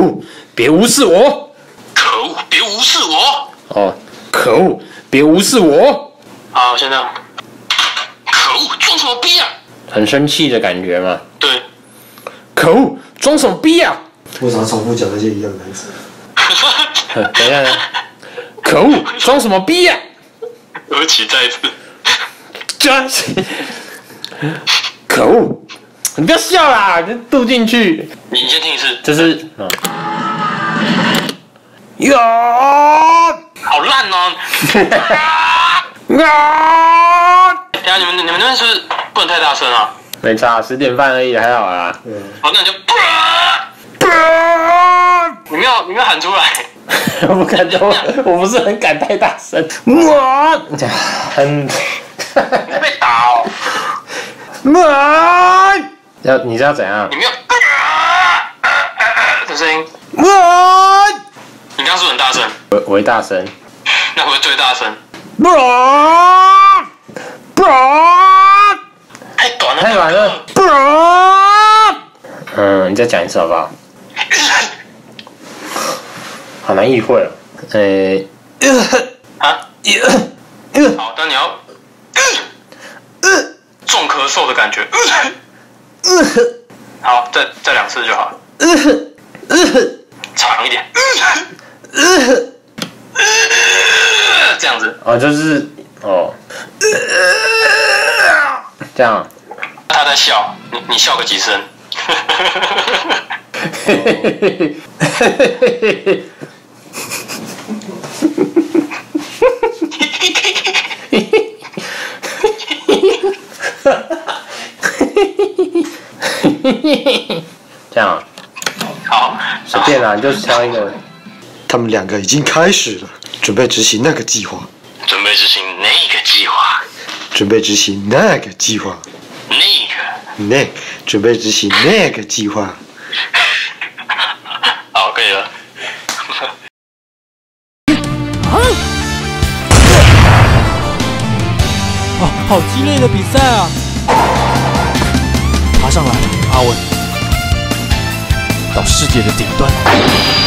恶，别无视我！ 可恶，别无视我！ 哦，可恶，别无视我！ 好，先这样。可恶，装什么逼啊！ 很生气的感觉嘛。 对。 可恶，装什么逼啊！ 为啥重复讲那些一样的单词？ 等一下，可恶，装什么逼呀！ 对不起，再一次。 可恶，你不要笑啦，就录进去。 你先听一次。 这是哟， 好烂哦！等下你们那边是不是不能太大声啊？ 没差，10点半而已，还好啦。 好，那你就你们要喊出来。 我不敢，我不是很敢太大声。哇，很， 你被打哦。 哇，你知道怎样？ 你们要的声音。 哇， 你刚刚是不是很大声？ 我会大声。 那会不会最大声？太短了， 太短了。你再讲一次好不好？好难意会哦。 好，但你要重咳嗽的感觉。好，再2次就好。长一点。这样子。 哦，就是这样。 他在笑，你笑个几声。 这样。 好， 随便啦，你就挑一个。 他们2个已经开始了，准备执行那个计划。 准备执行那个计划。 准备执行那个计划。准备执行那个计划。 好，可以了。 好激烈的比赛啊！爬上来，阿文，到世界的顶端。